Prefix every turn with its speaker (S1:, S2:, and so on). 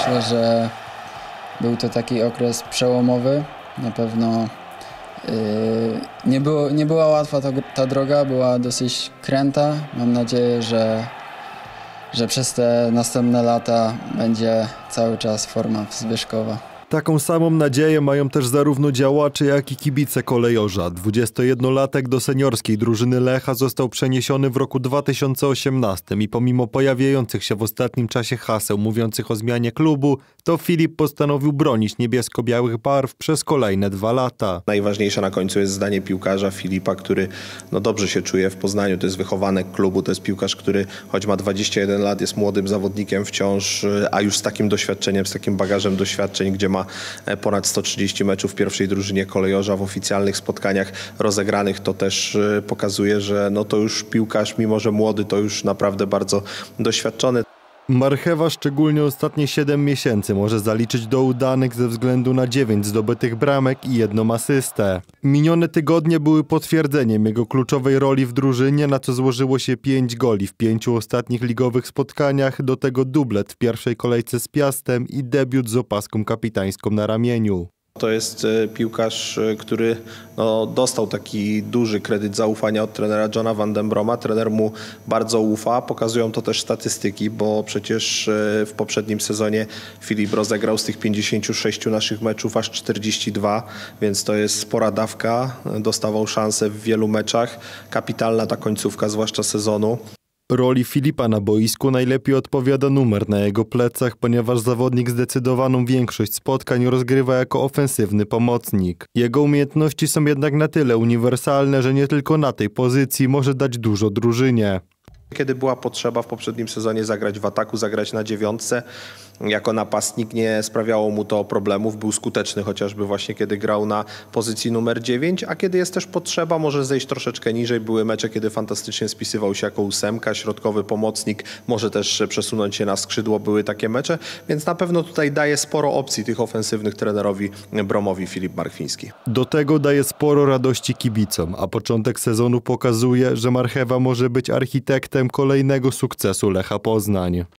S1: Myślę, że był to taki okres przełomowy. Na pewno nie była łatwa ta droga, była dosyć kręta. Mam nadzieję, że przez te następne lata będzie cały czas forma zwyżkowa.
S2: Taką samą nadzieję mają też zarówno działacze, jak i kibice Kolejorza. 21-latek do seniorskiej drużyny Lecha został przeniesiony w roku 2018 i pomimo pojawiających się w ostatnim czasie haseł mówiących o zmianie klubu, to Filip postanowił bronić niebiesko-białych barw przez kolejne 2 lata.
S3: Najważniejsze na końcu jest zdanie piłkarza Filipa, który dobrze się czuje w Poznaniu. To jest wychowanek klubu, to jest piłkarz, który choć ma 21 lat, jest młodym zawodnikiem wciąż, a już z takim doświadczeniem, z takim bagażem doświadczeń, gdzie ma ponad 130 meczów w pierwszej drużynie Kolejorza w oficjalnych spotkaniach rozegranych. To też pokazuje, że to już piłkarz, mimo że młody, to już naprawdę bardzo doświadczony.
S2: Marchewa szczególnie ostatnie 7 miesięcy może zaliczyć do udanych ze względu na 9 zdobytych bramek i 1 asystę. Minione tygodnie były potwierdzeniem jego kluczowej roli w drużynie, na co złożyło się 5 goli w 5 ostatnich ligowych spotkaniach, do tego dublet w pierwszej kolejce z Piastem i debiut z opaską kapitańską na ramieniu.
S3: To jest piłkarz, który dostał taki duży kredyt zaufania od trenera Johna van den Broma. Trener mu bardzo ufa. Pokazują to też statystyki, bo przecież w poprzednim sezonie Filip rozegrał z tych 56 naszych meczów aż 42, więc to jest spora dawka. Dostawał szansę w wielu meczach. Kapitalna ta końcówka, zwłaszcza sezonu.
S2: Roli Filipa na boisku najlepiej odpowiada numer na jego plecach, ponieważ zawodnik zdecydowaną większość spotkań rozgrywa jako ofensywny pomocnik. Jego umiejętności są jednak na tyle uniwersalne, że nie tylko na tej pozycji może dać dużo drużynie.
S3: Kiedy była potrzeba w poprzednim sezonie zagrać w ataku, zagrać na 9, jako napastnik nie sprawiało mu to problemów, był skuteczny chociażby właśnie kiedy grał na pozycji numer 9, a kiedy jest też potrzeba, może zejść troszeczkę niżej. Były mecze, kiedy fantastycznie spisywał się jako 8, środkowy pomocnik, może też przesunąć się na skrzydło, były takie mecze, więc na pewno tutaj daje sporo opcji tych ofensywnych trenerowi Bromowi Filip Marchwiński.
S2: Do tego daje sporo radości kibicom, a początek sezonu pokazuje, że Marchewa może być architektem kolejnego sukcesu Lecha Poznań.